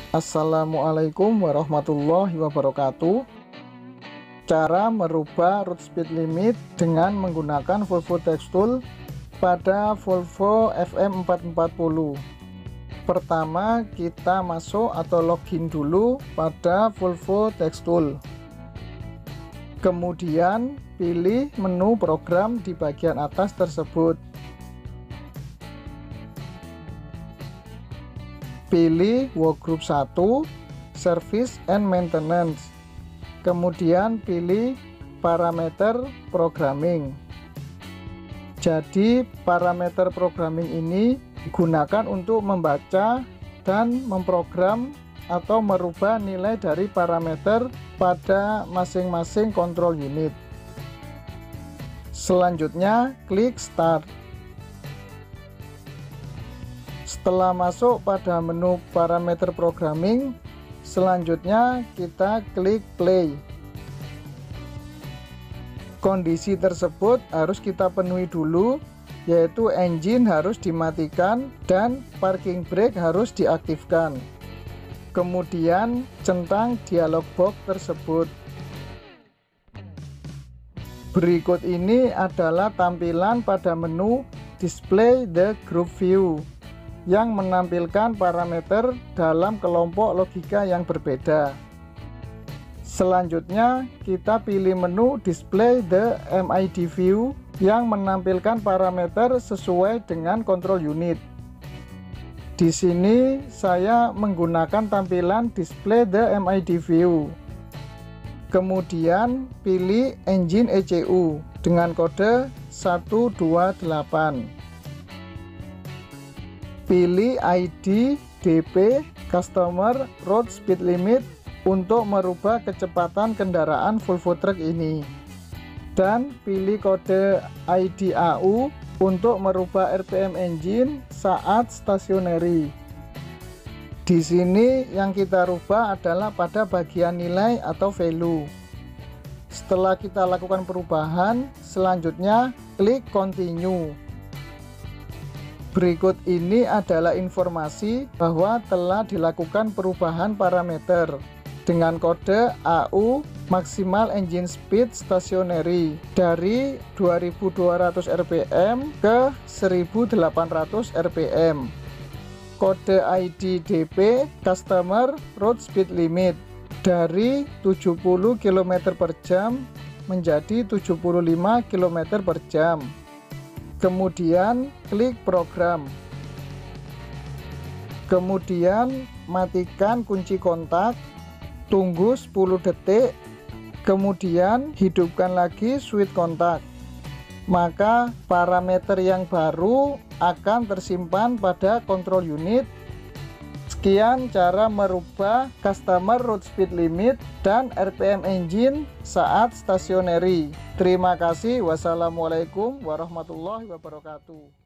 Assalamualaikum warahmatullahi wabarakatuh. Cara merubah road speed limit dengan menggunakan Volvo Taxtool pada Volvo FM440. Pertama, kita masuk atau login dulu pada Volvo Taxtool. Kemudian pilih menu program di bagian atas tersebut. Pilih Workgroup 1, Service and Maintenance. Kemudian pilih parameter programming. Jadi parameter programming ini digunakan untuk membaca dan memprogram atau merubah nilai dari parameter pada masing-masing control unit. Selanjutnya klik Start. Setelah masuk pada menu parameter programming, selanjutnya kita klik play. Kondisi tersebut harus kita penuhi dulu, yaitu engine harus dimatikan dan parking brake harus diaktifkan. Kemudian centang dialog box tersebut. Berikut ini adalah tampilan pada menu Display the Group View yang menampilkan parameter dalam kelompok logika yang berbeda. Selanjutnya kita pilih menu Display the MID View yang menampilkan parameter sesuai dengan control unit. Di sini saya menggunakan tampilan Display the MID View. Kemudian pilih Engine ECU dengan kode 128. Pilih ID DP Customer Road Speed Limit untuk merubah kecepatan kendaraan Volvo Truck ini, dan pilih kode ID AU untuk merubah RPM engine saat stationary. Di sini yang kita rubah adalah pada bagian nilai atau value. Setelah kita lakukan perubahan, selanjutnya klik Continue. Berikut ini adalah informasi bahwa telah dilakukan perubahan parameter dengan kode AU maksimal engine speed stationary dari 2200 rpm ke 1800 rpm. Kode ID DP Customer Road Speed Limit dari 70 km/jam menjadi 75 km/jam. Kemudian klik program. Kemudian matikan kunci kontak, tunggu 10 detik, kemudian hidupkan lagi switch kontak. Maka parameter yang baru akan tersimpan pada control unit. Sekian cara merubah customer road speed limit dan RPM engine saat stationary. Terima kasih. Wassalamualaikum warahmatullahi wabarakatuh.